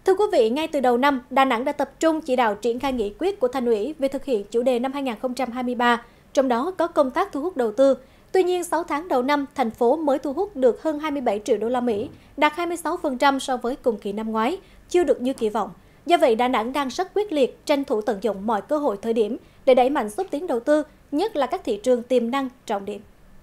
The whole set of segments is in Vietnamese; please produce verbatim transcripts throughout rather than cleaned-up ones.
Thưa quý vị, ngay từ đầu năm, Đà Nẵng đã tập trung chỉ đạo triển khai nghị quyết của Thành ủy về thực hiện chủ đề năm hai nghìn không trăm hai mươi ba, trong đó có công tác thu hút đầu tư. Tuy nhiên, sáu tháng đầu năm, thành phố mới thu hút được hơn hai mươi bảy triệu đô la Mỹ, đạt hai mươi sáu phần trăm so với cùng kỳ năm ngoái, chưa được như kỳ vọng. Do vậy, Đà Nẵng đang rất quyết liệt tranh thủ tận dụng mọi cơ hội thời điểm để đẩy mạnh xúc tiến đầu tư, nhất là các thị trường tiềm năng trọng điểm.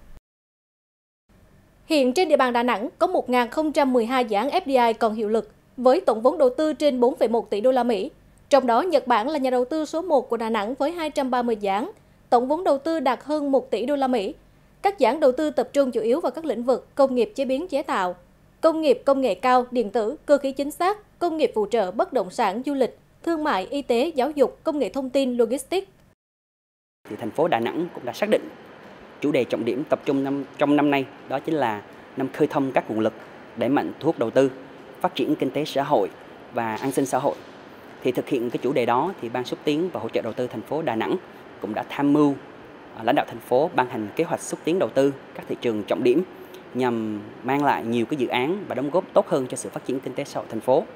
Hiện trên địa bàn Đà Nẵng có một nghìn không trăm mười hai dự án ép đê i còn hiệu lực, với tổng vốn đầu tư trên bốn phẩy một tỷ đô la Mỹ. Trong đó, Nhật Bản là nhà đầu tư số một của Đà Nẵng với hai trăm ba mươi dự án, tổng vốn đầu tư đạt hơn một tỷ đô la Mỹ. Các dự án đầu tư tập trung chủ yếu vào các lĩnh vực công nghiệp chế biến chế tạo, công nghiệp công nghệ cao, điện tử, cơ khí chính xác, công nghiệp phụ trợ, bất động sản, du lịch, thương mại, y tế, giáo dục, công nghệ thông tin, logistics. Thì thành phố Đà Nẵng cũng đã xác định chủ đề trọng điểm tập trung năm trong năm nay, đó chính là năm khơi thông các nguồn lực, đẩy mạnh thu hút đầu tư, phát triển kinh tế xã hội và an sinh xã hội. Thì thực hiện cái chủ đề đó, thì Ban xúc tiến và hỗ trợ đầu tư thành phố Đà Nẵng cũng đã tham mưu lãnh đạo thành phố ban hành kế hoạch xúc tiến đầu tư các thị trường trọng điểm nhằm mang lại nhiều cái dự án và đóng góp tốt hơn cho sự phát triển kinh tế xã hội thành phố.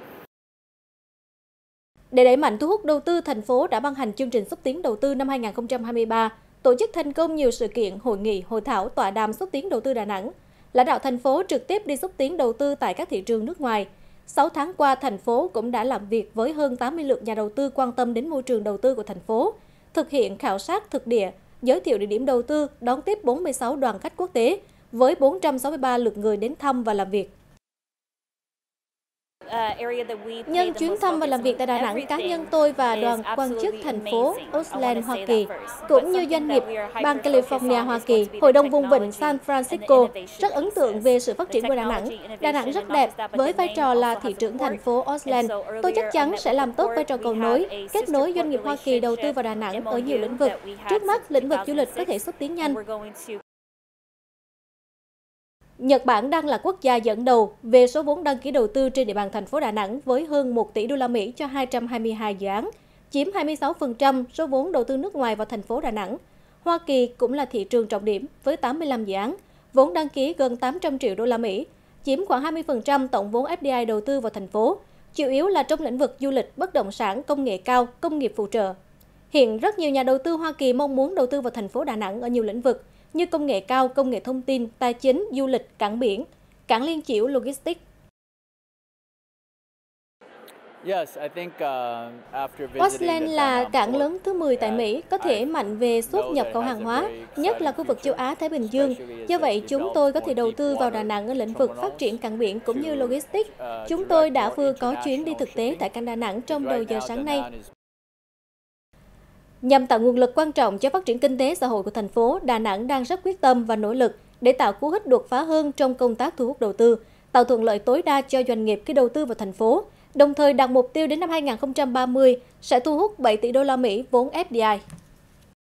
Để đẩy mạnh thu hút đầu tư, thành phố đã ban hành chương trình xúc tiến đầu tư năm hai nghìn không trăm hai mươi ba, tổ chức thành công nhiều sự kiện, hội nghị, hội thảo, tọa đàm xúc tiến đầu tư Đà Nẵng. Lãnh đạo thành phố trực tiếp đi xúc tiến đầu tư tại các thị trường nước ngoài. sáu tháng qua, thành phố cũng đã làm việc với hơn tám mươi lượt nhà đầu tư quan tâm đến môi trường đầu tư của thành phố, thực hiện khảo sát thực địa, giới thiệu địa điểm đầu tư, đón tiếp bốn mươi sáu đoàn khách quốc tế với bốn trăm sáu mươi ba lượt người đến thăm và làm việc. Nhân chuyến thăm và làm việc tại Đà Nẵng, cá nhân tôi và đoàn quan chức thành phố Oakland, Hoa Kỳ, cũng như doanh nghiệp bang California, Hoa Kỳ, Hội đồng vùng vịnh San Francisco rất ấn tượng về sự phát triển của Đà Nẵng. Đà Nẵng rất đẹp, với vai trò là thị trưởng thành phố Oakland. Tôi chắc chắn sẽ làm tốt vai trò cầu nối, kết nối doanh nghiệp Hoa Kỳ đầu tư vào Đà Nẵng ở nhiều lĩnh vực. Trước mắt, lĩnh vực du lịch có thể xúc tiến nhanh. Nhật Bản đang là quốc gia dẫn đầu về số vốn đăng ký đầu tư trên địa bàn thành phố Đà Nẵng với hơn một tỷ đô la Mỹ cho hai trăm hai mươi hai dự án, chiếm hai mươi sáu phần trăm số vốn đầu tư nước ngoài vào thành phố Đà Nẵng. Hoa Kỳ cũng là thị trường trọng điểm với tám mươi lăm dự án, vốn đăng ký gần tám trăm triệu đô la Mỹ, chiếm khoảng hai mươi phần trăm tổng vốn ép đê i đầu tư vào thành phố, chủ yếu là trong lĩnh vực du lịch, bất động sản, công nghệ cao, công nghiệp phụ trợ. Hiện rất nhiều nhà đầu tư Hoa Kỳ mong muốn đầu tư vào thành phố Đà Nẵng ở nhiều lĩnh vực như công nghệ cao, công nghệ thông tin, tài chính, du lịch, cảng biển, cảng liên chiểu, logistics. Oakland là cảng lớn thứ mười tại Mỹ, có thể mạnh về xuất nhập khẩu hàng hóa, nhất là khu vực châu Á-Thái Bình Dương. Do vậy, chúng tôi có thể đầu tư vào Đà Nẵng ở lĩnh vực phát triển cảng biển cũng như logistics. Chúng tôi đã vừa có chuyến đi thực tế tại cảng Đà Nẵng trong đầu giờ sáng nay. Nhằm tạo nguồn lực quan trọng cho phát triển kinh tế xã hội của thành phố, Đà Nẵng đang rất quyết tâm và nỗ lực để tạo cú hích đột phá hơn trong công tác thu hút đầu tư, tạo thuận lợi tối đa cho doanh nghiệp khi đầu tư vào thành phố, đồng thời đặt mục tiêu đến năm hai nghìn không trăm ba mươi sẽ thu hút bảy tỷ đô la Mỹ vốn ép đê i.